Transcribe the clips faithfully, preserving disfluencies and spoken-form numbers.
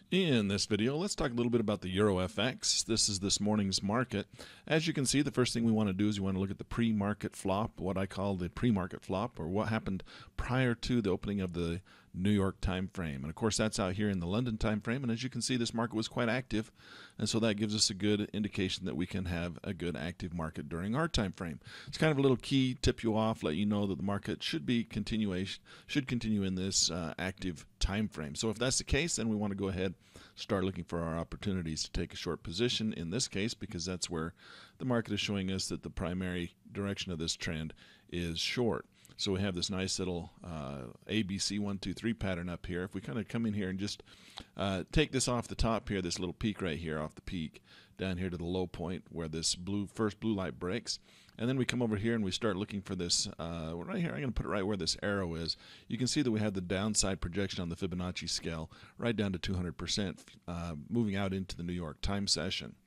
In this video, let's talk a little bit about the EuroFX. This is this morning's market. As you can see, the first thing we want to do is we want to look at the pre-market flop, what I call the pre-market flop, or what happened prior to the opening of the New York time frame. And of course, that's out here in the London time frame. And as you can see, this market was quite active. And so that gives us a good indication that we can have a good active market during our time frame. It's kind of a little key, tip you off, let you know that the market should be continuation, should continue in this uh, active time frame. So if that's the case, then we want to go ahead start looking for our opportunities to take a short position in this case, because that's where the market is showing us that the primary direction of this trend is short. So we have this nice little uh, A B C one two three pattern up here. If we kind of come in here and just uh, take this off the top here, this little peak right here off the peak, down here to the low point where this blue first blue light breaks, and then we come over here and we start looking for this uh, right here. I'm going to put it right where this arrow is. You can see that we have the downside projection on the Fibonacci scale right down to two hundred percent, uh, moving out into the New York time session.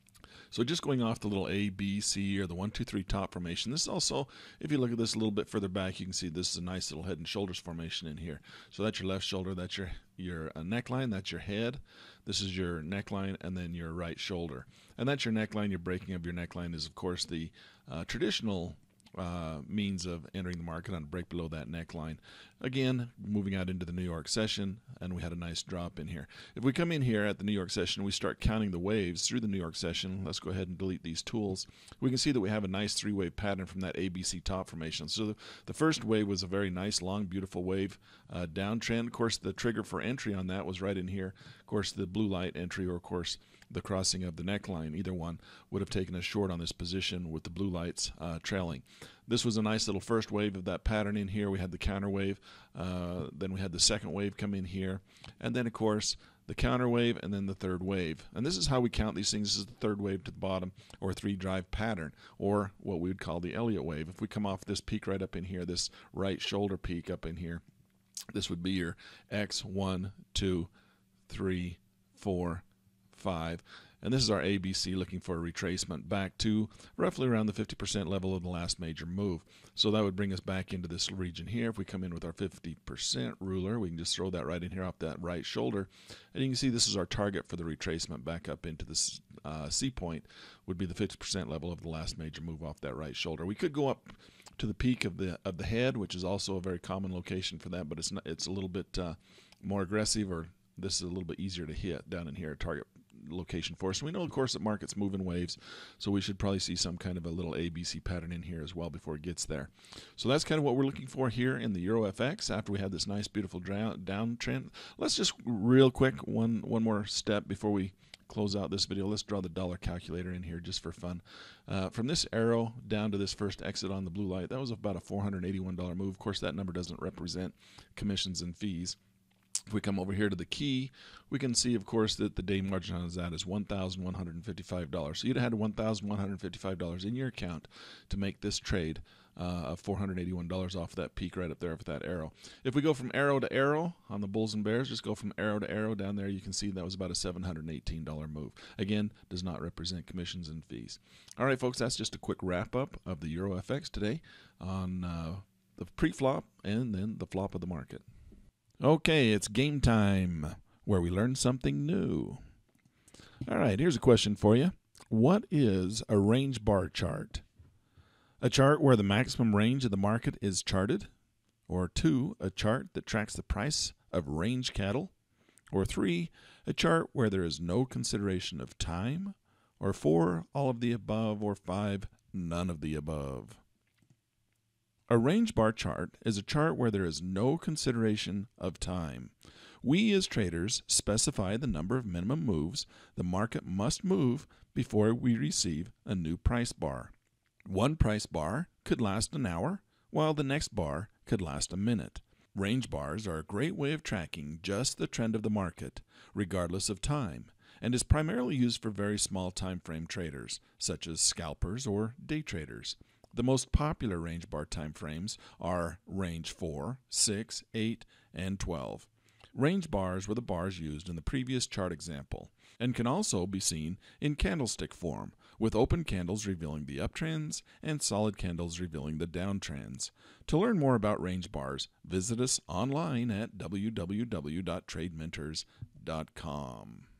So just going off the little A, B, C, or the one, two, three top formation. This is also, if you look at this a little bit further back, you can see this is a nice little head and shoulders formation in here. So that's your left shoulder, that's your, your uh, neckline, that's your head. This is your neckline, and then your right shoulder. And that's your neckline. Your breaking of your neckline is, of course, the uh, traditional Uh, means of entering the market on a break below that neckline. Again, moving out into the New York session, and we had a nice drop in here. If we come in here at the New York session, we start counting the waves through the New York session. Let's go ahead and delete these tools. We can see that we have a nice three-wave pattern from that A B C top formation. So the, the first wave was a very nice, long, beautiful wave uh, downtrend. Of course, the trigger for entry on that was right in here. Of course, the blue light entry, or of course, the crossing of the neckline, either one would have taken us short on this position with the blue lights uh, trailing. This was a nice little first wave of that pattern in here. We had the counter wave, uh, then we had the second wave come in here, and then of course the counter wave, and then the third wave. And this is how we count these things. This is the third wave to the bottom, or three drive pattern, or what we would call the Elliott wave. If we come off this peak right up in here, this right shoulder peak up in here, this would be your X, one, two, three, four, five, and this is our A B C looking for a retracement back to roughly around the fifty percent level of the last major move. So that would bring us back into this region here. If we come in with our fifty percent ruler, we can just throw that right in here off that right shoulder, and you can see this is our target for the retracement back up into this uh, C point, would be the fifty percent level of the last major move off that right shoulder. We could go up to the peak of the of the head, which is also a very common location for that, but it's not, it's a little bit uh, more aggressive, or this is a little bit easier to hit down in here, target location for us. We know, of course, that markets move in waves, so we should probably see some kind of a little A B C pattern in here as well before it gets there. So that's kind of what we're looking for here in the EuroFX after we had this nice, beautiful downtrend. Let's just real quick, one one more step before we close out this video. Let's draw the dollar calculator in here just for fun. Uh, from this arrow down to this first exit on the blue light, that was about a four hundred eighty-one dollar move. Of course, that number doesn't represent commissions and fees. If we come over here to the key, we can see, of course, that the day margin on that is one thousand one hundred fifty-five dollars. So you'd have had one thousand one hundred fifty-five dollars in your account to make this trade uh, of four hundred eighty-one dollars off that peak right up there with that arrow. If we go from arrow to arrow on the bulls and bears, just go from arrow to arrow down there, you can see that was about a seven hundred eighteen dollar move. Again, does not represent commissions and fees. All right, folks, that's just a quick wrap-up of the EuroFX today on uh, the pre-flop and then the flop of the market. Okay, it's game time, where we learn something new. All right, here's a question for you. What is a range bar chart? A chart where the maximum range of the market is charted. Or two, a chart that tracks the price of range cattle. Or three, a chart where there is no consideration of time. Or four, all of the above. Or five, none of the above. A range bar chart is a chart where there is no consideration of time. We as traders specify the number of minimum moves the market must move before we receive a new price bar. One price bar could last an hour, while the next bar could last a minute. Range bars are a great way of tracking just the trend of the market, regardless of time, and is primarily used for very small time frame traders, such as scalpers or day traders. The most popular range bar time frames are range four, six, eight, and twelve. Range bars were the bars used in the previous chart example and can also be seen in candlestick form, with open candles revealing the uptrends and solid candles revealing the downtrends. To learn more about range bars, visit us online at w w w dot trade mentors dot com.